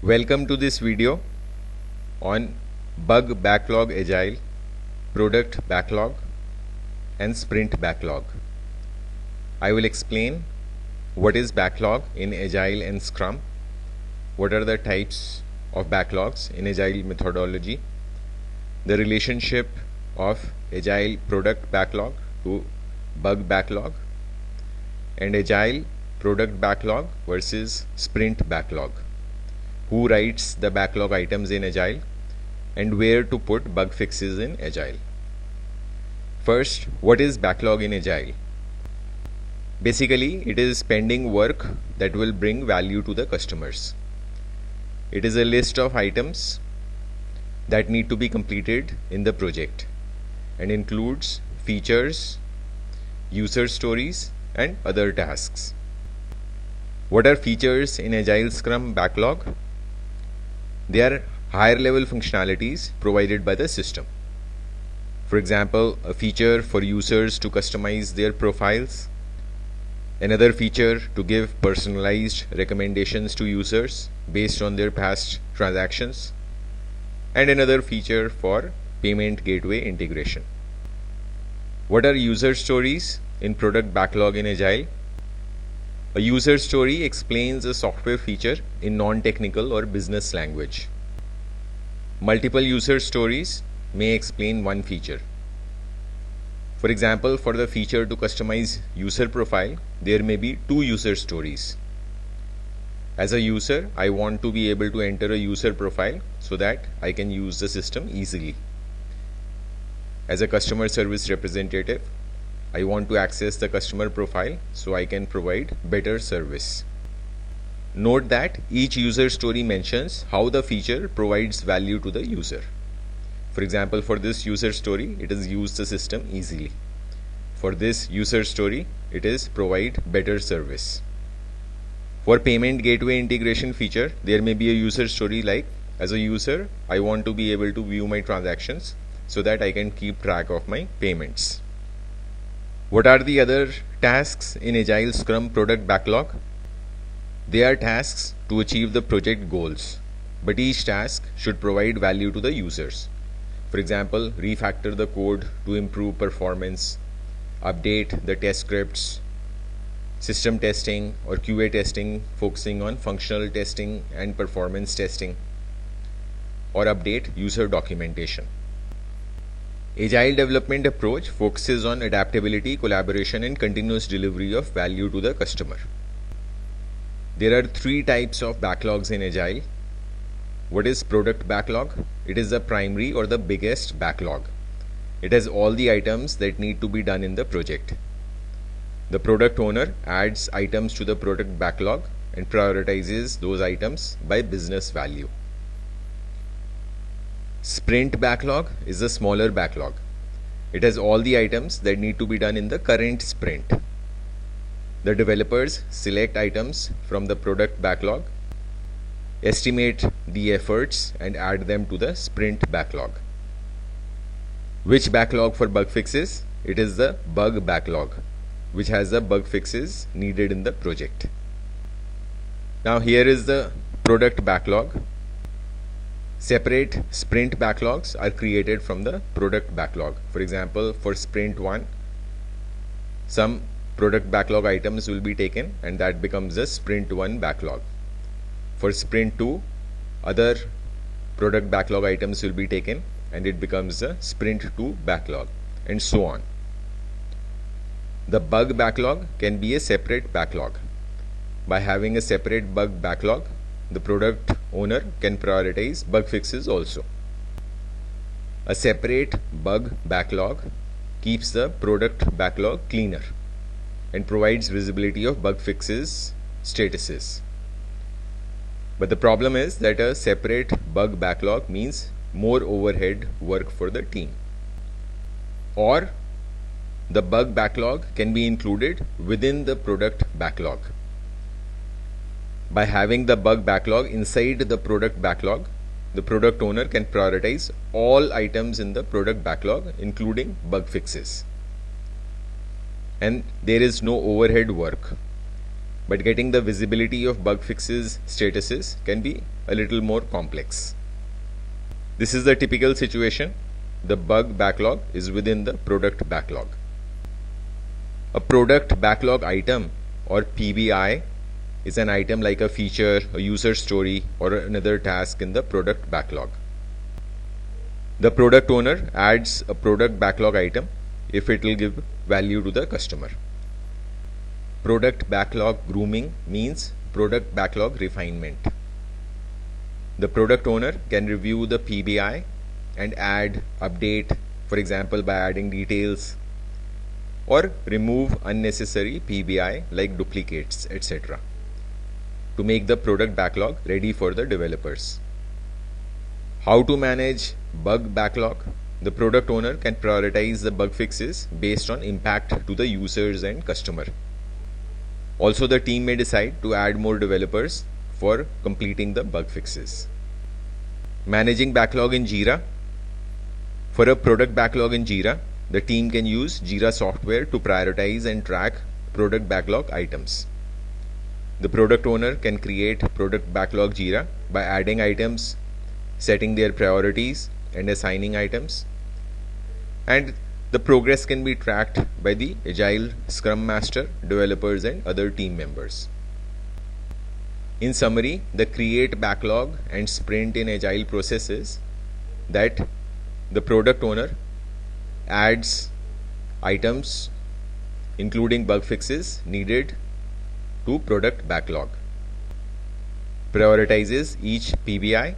Welcome to this video on Bug Backlog Agile, Product Backlog and Sprint Backlog. I will explain what is backlog in Agile and Scrum, what are the types of backlogs in Agile methodology, the relationship of Agile Product Backlog to Bug Backlog, and Agile Product Backlog versus Sprint Backlog. Who writes the backlog items in Agile and where to put bug fixes in Agile. First, what is backlog in Agile? Basically, it is pending work that will bring value to the customers. It is a list of items that need to be completed in the project and includes features, user stories, and other tasks. What are features in Agile Scrum backlog? They are higher level functionalities provided by the system. For example, a feature for users to customize their profiles, another feature to give personalized recommendations to users based on their past transactions, and another feature for payment gateway integration. What are user stories in product backlog in Agile? A user story explains a software feature in non-technical or business language. Multiple user stories may explain one feature. For example, for the feature to customize user profile, there may be two user stories. As a user, I want to be able to enter a user profile so that I can use the system easily. As a customer service representative, I want to access the customer profile so I can provide better service. Note that each user story mentions how the feature provides value to the user. For example, for this user story, it is use the system easily. For this user story, it is provide better service. For payment gateway integration feature, there may be a user story like, as a user, I want to be able to view my transactions so that I can keep track of my payments. What are the other tasks in Agile Scrum product backlog? They are tasks to achieve the project goals, but each task should provide value to the users. For example, refactor the code to improve performance, update the test scripts, system testing or QA testing focusing on functional testing and performance testing, or update user documentation. Agile development approach focuses on adaptability, collaboration, and continuous delivery of value to the customer. There are three types of backlogs in Agile. What is product backlog? It is the primary or the biggest backlog. It has all the items that need to be done in the project. The product owner adds items to the product backlog and prioritizes those items by business value. Sprint backlog is a smaller backlog. It has all the items that need to be done in the current sprint. The developers select items from the product backlog, estimate the efforts, and add them to the sprint backlog. Which backlog for bug fixes? It is the bug backlog, which has the bug fixes needed in the project. Now here is the product backlog. Separate sprint backlogs are created from the product backlog. For example, for sprint 1, some product backlog items will be taken and that becomes the sprint 1 backlog. For sprint 2, other product backlog items will be taken and it becomes the sprint 2 backlog, and so on. The bug backlog can be a separate backlog. By having a separate bug backlog, the product owner can prioritize bug fixes also. A separate bug backlog keeps the product backlog cleaner and provides visibility of bug fixes statuses. But the problem is that a separate bug backlog means more overhead work for the team. Or the bug backlog can be included within the product backlog. By having the bug backlog inside the product backlog, the product owner can prioritize all items in the product backlog, including bug fixes. And there is no overhead work. but getting the visibility of bug fixes statuses can be a little more complex. This is the typical situation. The bug backlog is within the product backlog. A product backlog item or PBI is an item like a feature, a user story, or another task in the product backlog. The product owner adds a product backlog item if it will give value to the customer. Product backlog grooming means product backlog refinement. The product owner can review the PBI and add, update, for example by adding details, or remove unnecessary PBI like duplicates, etc. to make the product backlog ready for the developers. How to manage bug backlog? The product owner can prioritize the bug fixes based on impact to the users and customer. Also, the team may decide to add more developers for completing the bug fixes. Managing backlog in Jira. For a product backlog in Jira, the team can use Jira software to prioritize and track product backlog items. The product owner can create product backlog Jira by adding items, setting their priorities, and assigning items. And the progress can be tracked by the Agile, Scrum Master, developers, and other team members. In summary, the create backlog and sprint in Agile processes that the product owner adds items including bug fixes needed to product backlog, prioritizes each PBI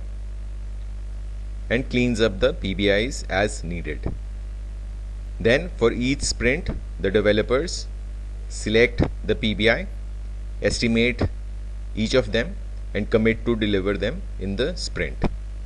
and cleans up the PBIs as needed. Then for each sprint, the developers select the PBI, estimate each of them and commit to deliver them in the sprint.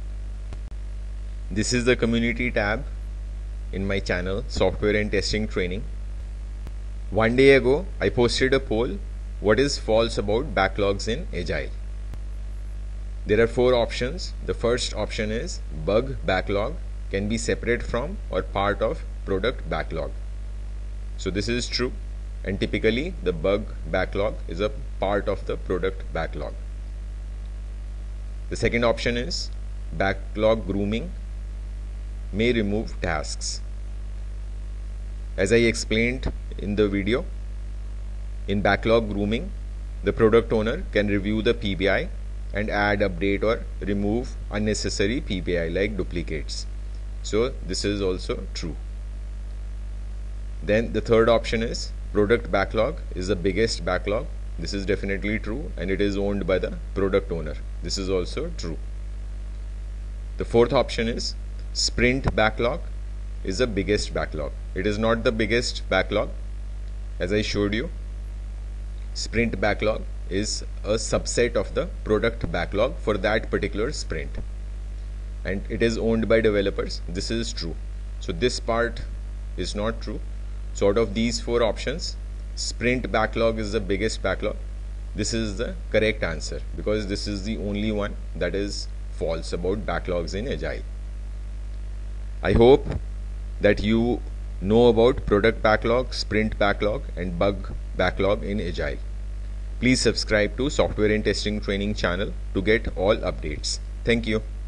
This is the community tab in my channel, Software and Testing Training. One day ago, I posted a poll, what is false about backlogs in Agile? There are 4 options. The first option is bug backlog can be separate from or part of product backlog. So this is true, and typically the bug backlog is a part of the product backlog. The second option is backlog grooming may remove tasks. As I explained in the video, in backlog grooming, the product owner can review the PBI and add, update, or remove unnecessary PBI like duplicates. So this is also true. Then the third option is product backlog is the biggest backlog. This is definitely true, and it is owned by the product owner. This is also true. The fourth option is sprint backlog is the biggest backlog. It is not the biggest backlog. As I showed you, sprint backlog is a subset of the product backlog for that particular sprint, and it is owned by developers. This is true. So this part is not true. So out of these 4 options, sprint backlog is the biggest backlog. This is the correct answer because this is the only one that is false about backlogs in Agile. I hope that you know about product backlog, sprint backlog, and bug backlog in Agile. Please subscribe to Software and Testing Training channel to get all updates. Thank you.